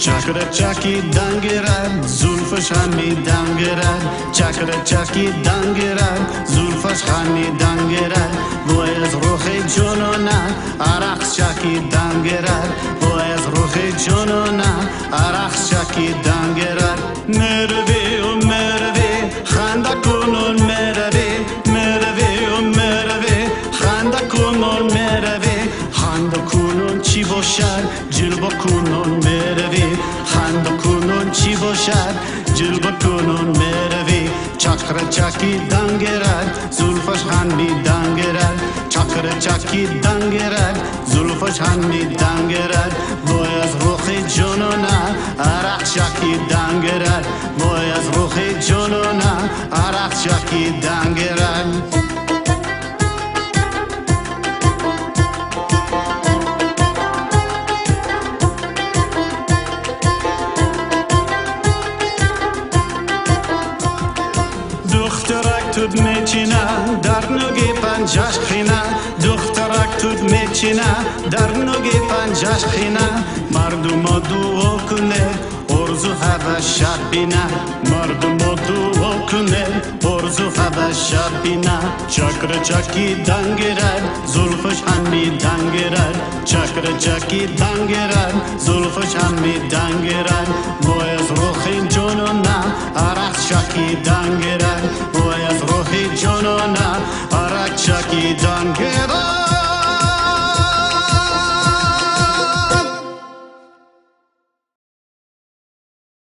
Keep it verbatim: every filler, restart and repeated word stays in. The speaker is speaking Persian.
چکر چکی دنگرد زلفش همی دنگرد چکر چکی دنگرد زلفش همی دنگرد بوی از روخ جنونه عرق چکی دنگرد بوی از روخ جنونه عرق چکی دنگرد مروی و مروی خنده کنون مروی مروی و مروی خنده کنون مروی خنده کنون چی باشد جلوه کنون مروی خنده کنون چی باشد جلوه کنون مروی چکر چکی دنگرد زلفش همی دنگرد چکر چکی دنگرد زلفش همی دنگرد بوی از روخ جنونه عرق چکی دنگرد بوی از روخ جنونه عرق چکی دنگرد دخترک تود میچینه در نوگی پنجش خینه دخترک تود میچینه در نوگی پنجش خینه مردم دعا کنه ارزو هوا شب بینه مردم دعا کنه ارزو هوا شب بینه چکر چکی دنگرد زلفش همی دنگرد چکر چکی دنگرد زلفش همی دنگرد بوی از روخ جنونه عرق چکی دنگرد بوی از روح جنونه عرق چکی دنگرد